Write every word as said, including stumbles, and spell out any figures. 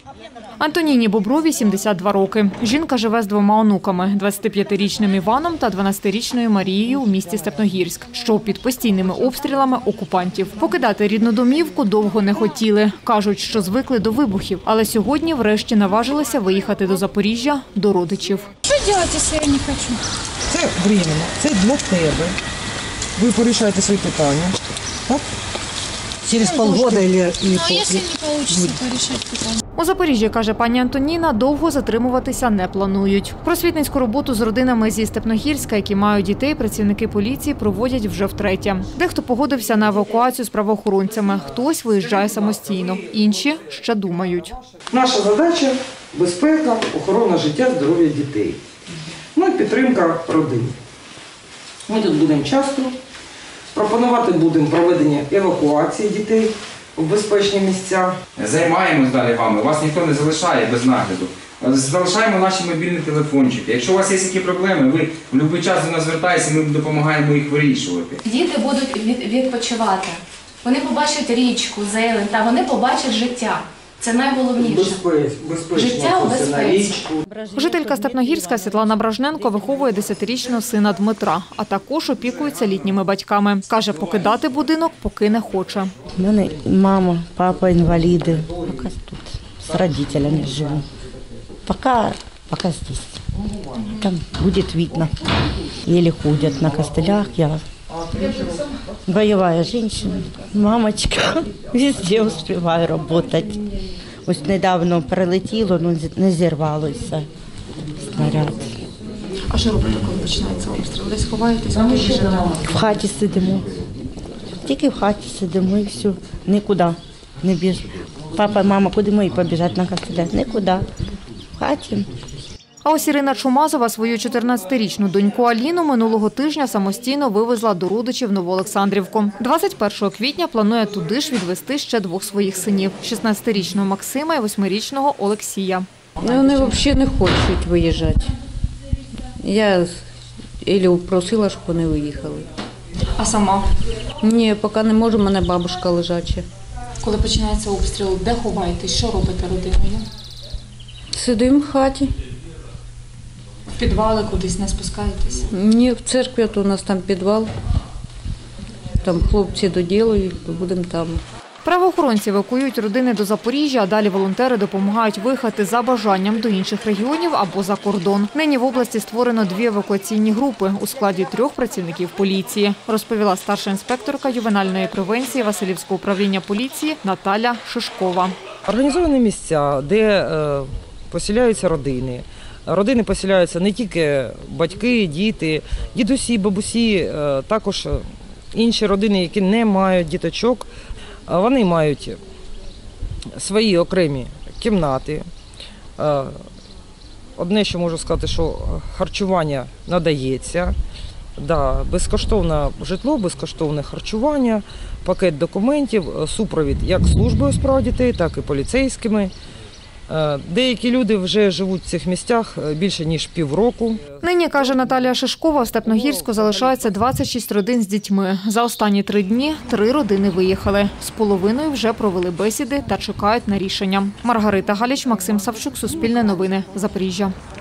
Антоніні Бобровій сімдесят два роки. Жінка живе з двома онуками – двадцятип'ятирічним Іваном та дванадцятирічною Марією у місті Степногірськ, що під постійними обстрілами окупантів. Покидати рідну домівку довго не хотіли. Кажуть, що звикли до вибухів, але сьогодні врешті наважилися виїхати до Запоріжжя до родичів. Що робити, якщо я не хочу? Це временно, це для тебе. Ви порішаєте свої питання. Так? Через полгода или... Ну, а якщо не вийде порішати питання? У Запоріжжі, каже пані Антоніна, довго затримуватися не планують. Просвітницьку роботу з родинами зі Степногірська, які мають дітей, працівники поліції проводять вже втретє. Дехто погодився на евакуацію з правоохоронцями, хтось виїжджає самостійно, інші ще думають. Наша задача – безпека, охорона життя, здоров'я дітей. Ну і підтримка родин. Ми тут будемо часто. Пропонувати будемо проведення евакуації дітей в безпечні місця. Займаємось далі вами, вас ніхто не залишає без нагляду. Залишаємо наші мобільні телефончики. Якщо у вас є які проблеми, ви в будь-який час до нас звертаєтеся, ми допомагаємо їх вирішувати. Діти будуть відпочивати. Вони побачать річку, зелень, та вони побачать життя. Це найголовніше. Життя у безпеці. Жителька Степногірська Світлана Бражненко виховує десятирічного сина Дмитра, а також опікується літніми батьками. Каже, покидати будинок поки не хоче. У мене мама, папа інваліди. Поки тут з родителями живу. Поки, поки здесь. Там буде видно. Еле ходять на костылях. Я боевая женщина, мамочка. Везде успіваю працювати. Ось недавно прилетіло, ну не зірвалося снаряд. А що робите, коли починається обстріл? Десь ховаєтесь? В хаті сидимо. Тільки в хаті сидимо і все. Нікуди не біжимо. Папа, мама, куди ми побіжати на костылях? Нікуди. В хаті. А ось Ірина Чумазова свою чотирнадцятирічну доньку Аліну минулого тижня самостійно вивезла до родичів в Новоолександрівку. двадцять першого квітня планує туди ж відвезти ще двох своїх синів – шістнадцятирічного Максима і восьмирічного Олексія. Вони взагалі не хочуть виїжджати. Я або просила, щоб вони виїхали. А сама? Ні, поки не можу, у мене бабушка лежача. Коли починається обстріл, де ховаєтесь? Що робите родиною? Сидимо в хаті. В підвали кудись не спускаєтесь? Ні, в церкві, то у нас там підвал. Там хлопці доділують, будемо там. Правоохоронці евакуюють родини до Запоріжжя, а далі волонтери допомагають виїхати за бажанням до інших регіонів або за кордон. Нині в області створено дві евакуаційні групи у складі трьох працівників поліції, розповіла старша інспекторка ювенальної превенції Василівського управління поліції Наталя Шишкова. Організовані місця, де е, поселяються родини. Родини поселяються не тільки батьки, діти, дідусі, бабусі, е, також інші родини, які не мають діточок. Вони мають свої окремі кімнати. Одне, що можу сказати, що харчування надається. Да, безкоштовне житло, безкоштовне харчування, пакет документів, супровід як службою у справах дітей, так і поліцейськими. Деякі люди вже живуть в цих місцях більше ніж півроку. Нині, каже Наталія Шишкова, в Степногірську залишається двадцять шість родин з дітьми. За останні три дні три родини виїхали. З половиною вже провели бесіди та чекають на рішення. Маргарита Галіч, Максим Савчук, Суспільне новини, Запоріжжя.